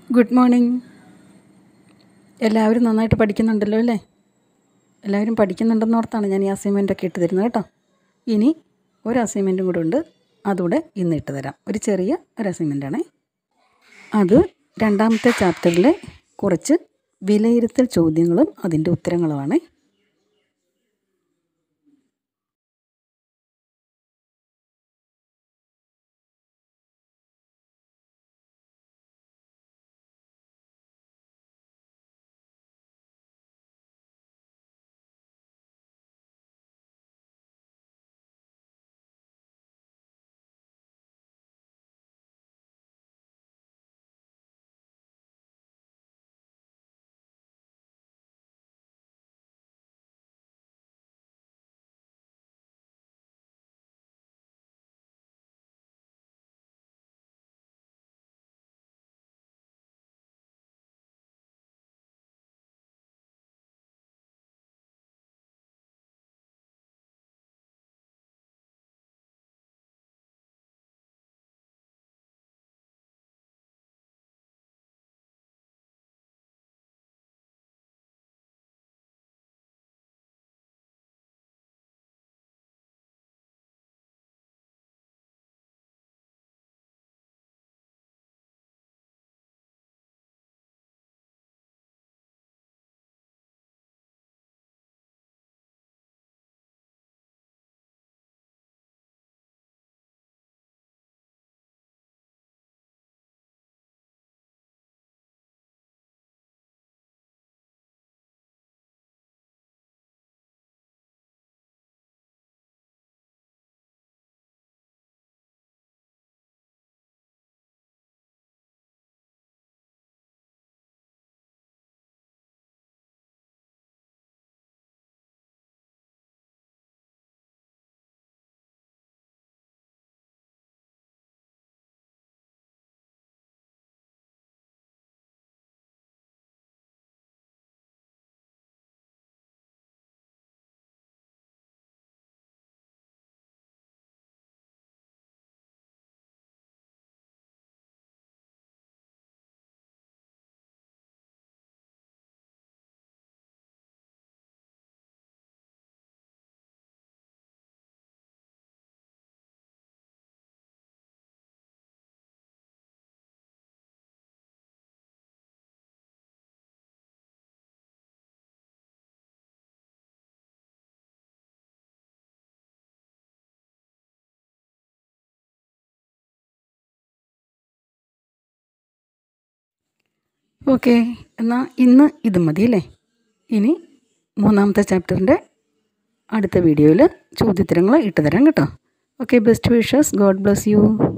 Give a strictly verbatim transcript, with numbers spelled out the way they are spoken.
Good morning. എല്ലാവരും നന്നായിട്ട് പഠിക്കുന്നുണ്ടല്ലോ അല്ലേ? എല്ലാവരും പഠിക്കുന്നുണ്ടെന്നോർത്താണ് ഞാൻ ഈ അസൈൻമെൻറ്റൊക്കെ ഇട്ട് തരുന്നത് കേട്ടോ. ഇനി ഒരു അസൈൻമെൻറ്റും കൂടെ ഉണ്ട്, അതുകൂടെ ഇന്ന് ഇട്ട് തരാം. ഒരു ചെറിയ ഒരു അസൈൻമെൻറ്റാണേ. അത് രണ്ടാമത്തെ ചാപ്റ്ററിലെ കുറച്ച് വിലയിരുത്തൽ ചോദ്യങ്ങളും അതിൻ്റെ ഉത്തരങ്ങളുമാണേ. ഓക്കെ, എന്നാൽ ഇന്ന് ഇത് മതി അല്ലേ? ഇനി മൂന്നാമത്തെ ചാപ്റ്ററിൻ്റെ അടുത്ത വീഡിയോയിൽ ചോദ്യോത്തരങ്ങൾ ഇട്ട് തരാം കേട്ടോ. Okay, best wishes. God bless U.